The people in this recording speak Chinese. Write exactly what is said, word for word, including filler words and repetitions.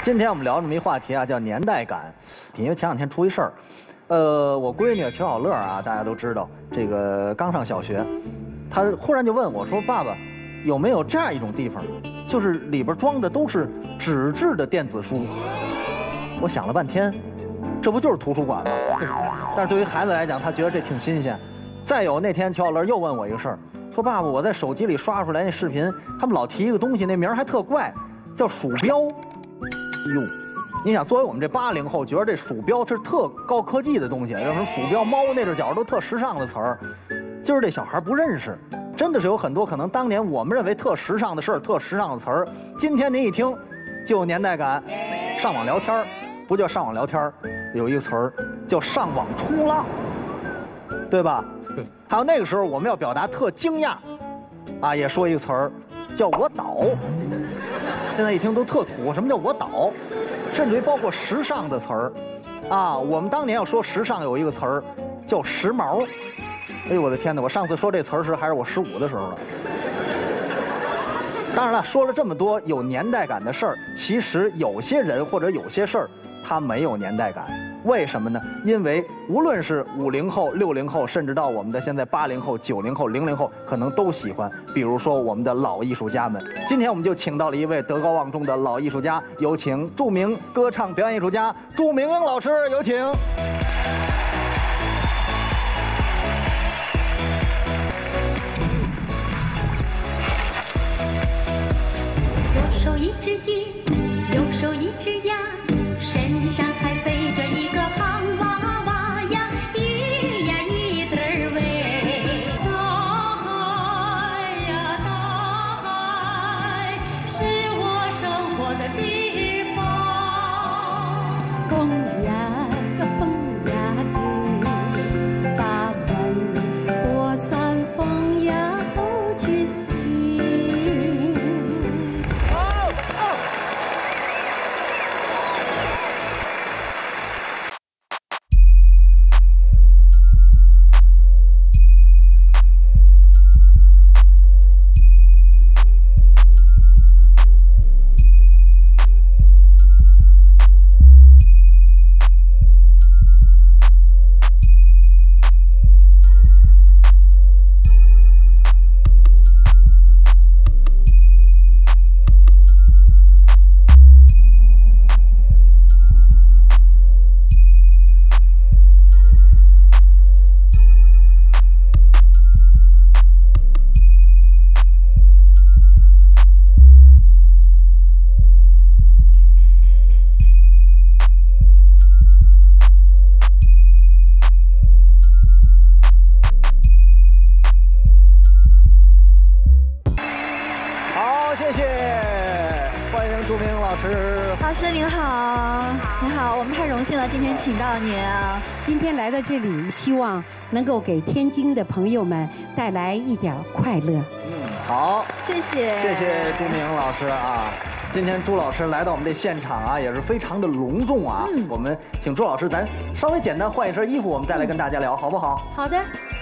今天我们聊这么一话题啊，叫年代感。因为前两天出一事儿，呃，我闺女裘小乐啊，大家都知道，这个刚上小学，她忽然就问我说：“爸爸，有没有这样一种地方，就是里边装的都是纸质的电子书？”我想了半天，这不就是图书馆吗？但是对于孩子来讲，他觉得这挺新鲜。再有那天裘小乐又问我一个事儿，说：“爸爸，我在手机里刷出来那视频，他们老提一个东西，那名儿还特怪，叫鼠标。”哟，你想，作为我们这八零后，觉得这鼠标是特高科技的东西，什么鼠标、猫那只脚都特时尚的词儿，今儿这小孩不认识，真的是有很多可能当年我们认为特时尚的事儿、特时尚的词儿，今天您一听就有年代感。上网聊天儿不叫上网聊天儿，有一个词儿叫上网冲浪，对吧？还有那个时候我们要表达特惊讶，啊，也说一个词儿叫我倒。现在一听都特土，什么叫我倒？甚至于包括时尚的词儿，啊，我们当年要说时尚有一个词儿叫时髦。哎呦我的天哪！我上次说这词儿时还是我十五的时候了。当然了，说了这么多有年代感的事儿，其实有些人或者有些事儿，它没有年代感。为什么呢？因为无论是五零后、六零后，甚至到我们的现在八零后、九零后、零零后，可能都喜欢。比如说我们的老艺术家们，今天我们就请到了一位德高望重的老艺术家，有请著名歌唱表演艺术家朱明英老师，有请。 左手一只鸡，右手一只鸭，身上还背着一个胖娃娃呀，咿呀一对儿喂。大海呀大海，是我生活的地方。 风呀个风呀给，把门拨散风呀后群进。 老师您好，您好，我们太荣幸了，今天请到您啊。 今天来到这里，希望能够给天津的朋友们带来一点快乐。 嗯，好， 谢谢， 谢谢朱明英老师啊。今天朱老师来到我们这现场啊，也是非常的隆重啊。嗯，我们请朱老师，咱稍微简单换一身衣服，我们再来跟大家聊，好不好？ 好的。